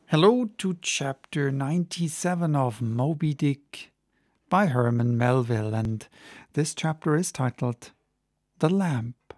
Hello to chapter 97 of Moby Dick by Herman Melville, and this chapter is titled The Lamp.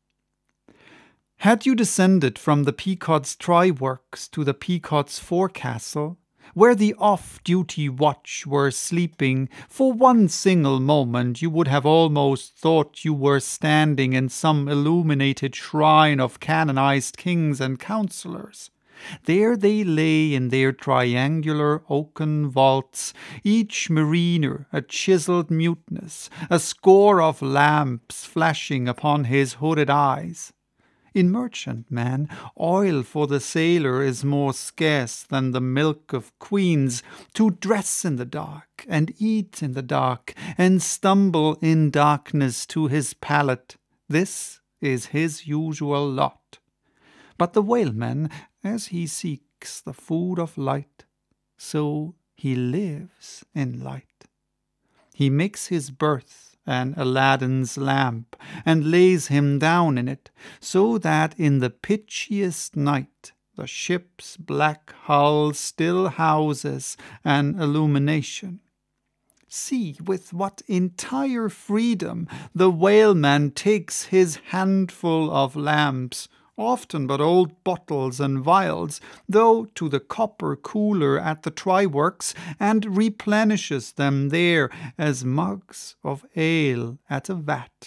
Had you descended from the Pequod's try-works to the Pequod's forecastle, where the off-duty watch were sleeping, for one single moment you would have almost thought you were standing in some illuminated shrine of canonized kings and councillors. There they lay in their triangular oaken vaults, each mariner a chiselled muteness, a score of lamps flashing upon his hooded eyes. In merchantman, oil for the sailor is more scarce than the milk of queens. To dress in the dark, and eat in the dark, and stumble in darkness to his pallet, this is his usual lot. But the whaleman, as he seeks the food of light, so he lives in light. He makes his berth an Aladdin's lamp, and lays him down in it, so that in the pitchiest night the ship's black hull still houses an illumination. See with what entire freedom the whaleman takes his handful of lamps, often but old bottles and vials, though to the copper cooler at the try-works, and replenishes them there as mugs of ale at a vat.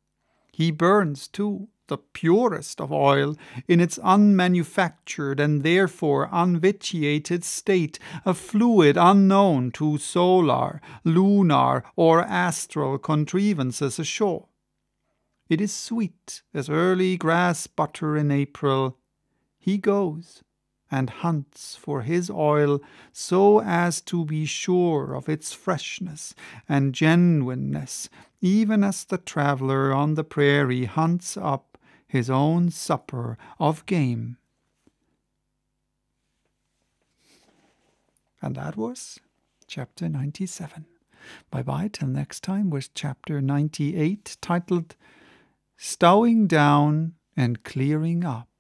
He burns, too, the purest of oil in its unmanufactured and therefore unvitiated state, a fluid unknown to solar, lunar, or astral contrivances ashore. It is sweet as early grass butter in April. He goes and hunts for his oil so as to be sure of its freshness and genuineness, even as the traveller on the prairie hunts up his own supper of game. And that was chapter 97. Bye-bye till next time with chapter 98, titled Stowing Down and Clearing Up.